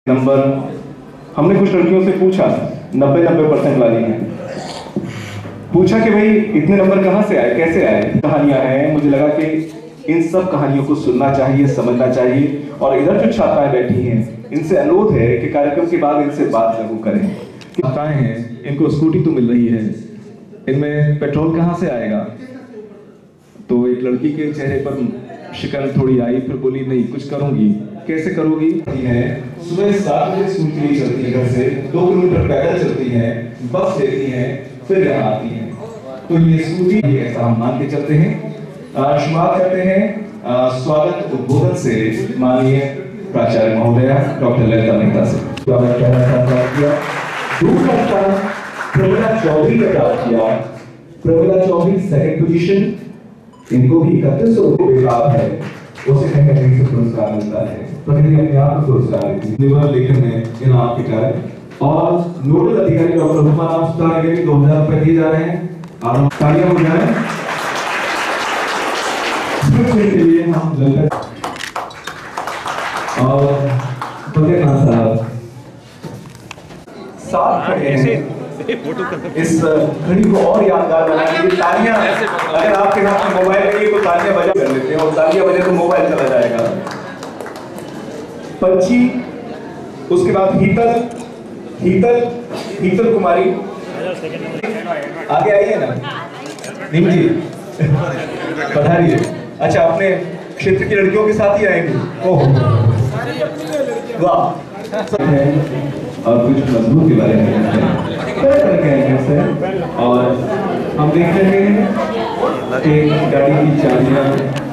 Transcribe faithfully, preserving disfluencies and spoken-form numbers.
Number हमने कुछ लड़कियों से पूछा, नब्बे नब्बे परसेंट वाली हैं। पूछा कि भाई इतने नंबर कहाँ से आए, कैसे आए। कहानियां हैं, मुझे लगा कि इन सब कहानियों को सुनना चाहिए, समझना चाहिए। और इधर जो छात्राएं बैठी हैं, इनसे अनुरोध है कि कार्यक्रम के बाद इनसे बात जरूर करें। छात्राएं हैं, इनको स्कूटी तो मिल रही है, इनमें पेट्रोल कहाँ से आएगा। तो एक लड़की के चेहरे पर शिकन थोड़ी आई, फिर बोली नहीं कुछ करूंगी। कैसे करोगी है, सुबह सात बजे स्कूल के लिए चलती है, घर से दो किलोमीटर पैदल चलती है, बस लेती है, फिर यहाँ आती है। तो ये स्कूटी ऐसा हम मान के चलते हैं। शुरुआत करते हैं आ, स्वागत उद्बोधन से माननीय प्राचार्य महोदया डॉक्टर ललिता मेहता से। दूसरा स्थान प्रमिला चौधरी का प्राप्त किया। Pramila Chaudhary second position. इनको भी इकतीस सौ रुपये लाभ है, उसे कहीं ना कहीं से पुरस्कार मिलता है। प्रकृति अपने आप में पुरस्कार देती है। निवर लेखन में इनाम के कार्य और नोडल अधिकारी डॉक्टर हुमायूं सुल्तान के दो हजार रुपए दिए जा रहे हैं। आप तालियां बजाएं। के लिए हम ललिता और फतेह खान साहब साथ खड़े हैं इस घड़ी को और यादगार बनाने के लिए। तालियां, अगर आपके हाथ में मोबाइल है तो तालियां बजा कर लेते हैं, और तालियां बजे तो मोबाइल चला जाएगा। पंची, उसके बाद हीतल हीतल हीतल कुमारी आगे आइए ना, नीम जी पधारिए। अच्छा, अपने क्षेत्र की लड़कियों के साथ ही आएंगे। ओह वाह। और कुछ मजदूर के बारे में और हम देख रहे हैं कि गाड़ी की चाबियां